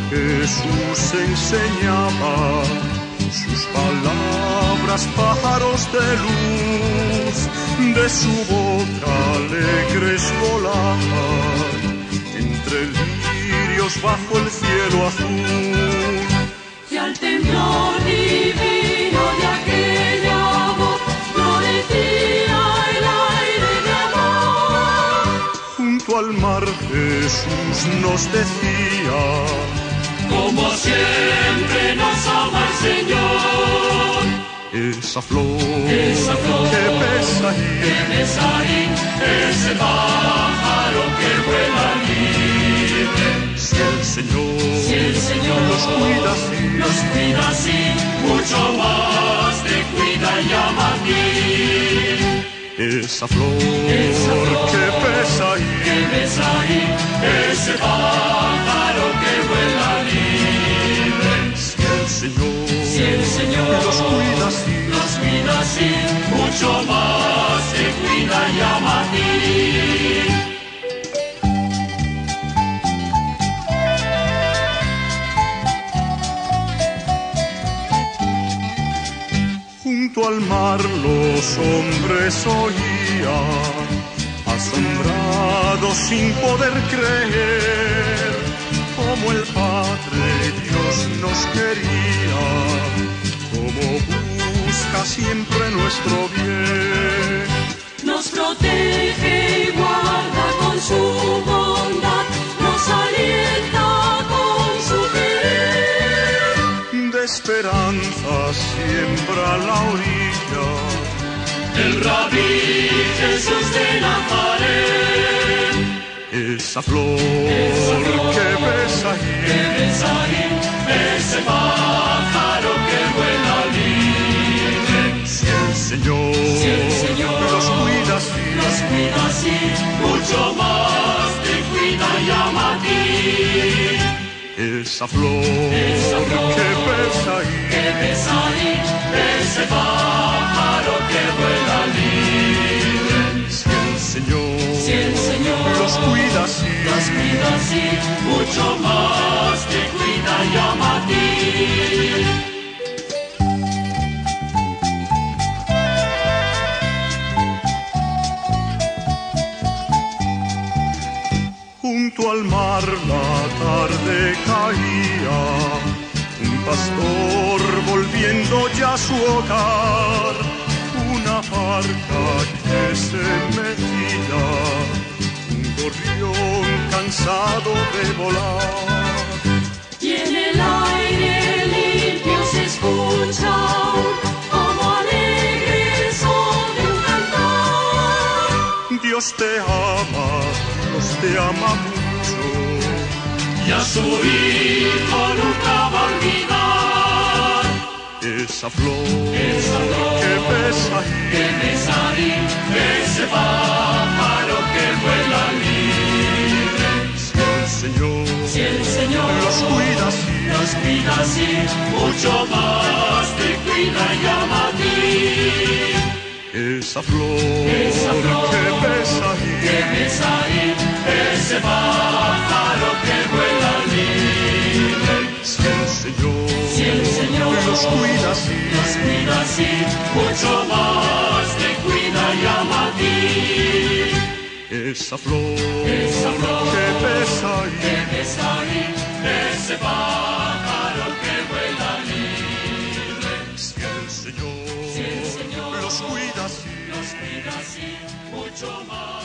Jesús enseñaba, sus palabras pájaros de luz, de su boca alegres volaban, entre lirios bajo el cielo azul. Y al temblor divino de aquella voz florecía el aire de amor. Junto al mar Jesús nos decía: como siempre nos ama el Señor. Esa flor que besa ahí, ese pájaro que vuela libre. Si el Señor los cuida así, mucho más te cuida y ama a ti. esa flor que besa ahí, ese pájaro que vuela libre. Si el Señor los cuida así, mucho más te cuida y ama a ti. Junto al mar los hombres oían, asombrados sin poder creer, como el Padre Dios nos quería, como busca siempre nuestro bien. Nos protege y guarda con su bondad, nos alienta con su querer. De esperanza siembra la orilla, el Rabí Jesús de Nazaret. esa flor que besa ahí, ese pájaro que vuela libre. Si el Señor los cuida así, mucho más te cuida y ama a ti. esa flor que besa ahí, ese pájaro que vuela libre. Si el Señor los cuida así, mucho más te cuida y ama a ti. Junto al mar la tarde caía, un pastor volviendo ya a su hogar, una barca que se metía, un gorrión cansado de volar. Y en el aire limpio se escucha como alegre el son de un cantar. Dios te ama mucho, y a su hijo nunca va a olvidar. esa flor que besa ahí, ese pájaro que vuela libre. Si el Señor los cuida así, mucho más te cuida y ama a ti. esa flor que besa ahí, ese pájaro que vuela libre. Si el Señor los cuida así, mucho más te cuida y ama a ti. esa flor que besa ahí, ese pájaro que vuela libre. Si el Señor los cuida así, mucho más.